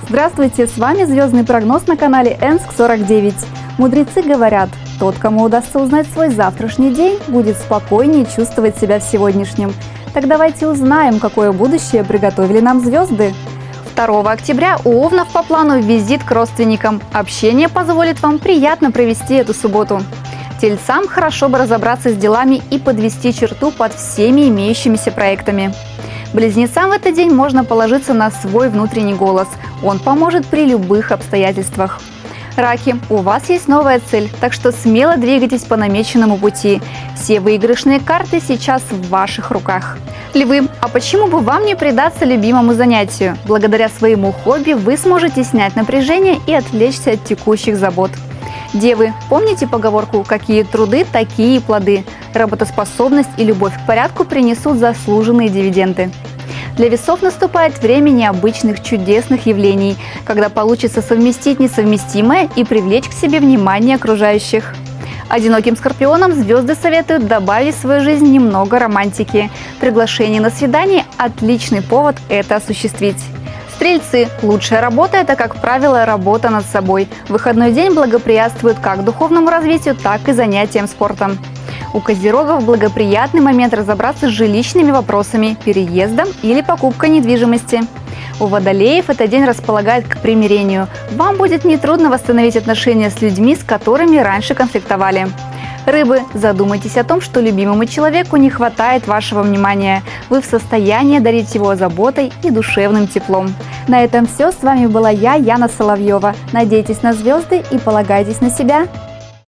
Здравствуйте, с вами звездный прогноз на канале Энск-49. Мудрецы говорят, тот, кому удастся узнать свой завтрашний день, будет спокойнее чувствовать себя в сегодняшнем. Так давайте узнаем, какое будущее приготовили нам звезды. 2 октября у Овнов по плану визит к родственникам. Общение позволит вам приятно провести эту субботу. Тельцам хорошо бы разобраться с делами и подвести черту под всеми имеющимися проектами. Близнецам в этот день можно положиться на свой внутренний голос. Он поможет при любых обстоятельствах. Раки, у вас есть новая цель, так что смело двигайтесь по намеченному пути. Все выигрышные карты сейчас в ваших руках. Львы, а почему бы вам не предаться любимому занятию? Благодаря своему хобби вы сможете снять напряжение и отвлечься от текущих забот. Девы, помните поговорку «какие труды, такие плоды». Работоспособность и любовь к порядку принесут заслуженные дивиденды. Для весов наступает время необычных чудесных явлений, когда получится совместить несовместимое и привлечь к себе внимание окружающих. Одиноким скорпионам звезды советуют добавить в свою жизнь немного романтики. Приглашение на свидание – отличный повод это осуществить. Стрельцы, лучшая работа – это, как правило, работа над собой. Выходной день благоприятствует как духовному развитию, так и занятиям спортом. У козерогов благоприятный момент разобраться с жилищными вопросами, переездом или покупкой недвижимости. У водолеев этот день располагает к примирению. Вам будет нетрудно восстановить отношения с людьми, с которыми раньше конфликтовали. Рыбы, задумайтесь о том, что любимому человеку не хватает вашего внимания. Вы в состоянии дарить его заботой и душевным теплом. На этом все. С вами была я, Яна Соловьева. Надейтесь на звезды и полагайтесь на себя.